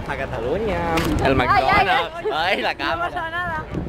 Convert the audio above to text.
a Catalunya, el McDonald's. Ai, la No pasa càmera. nada.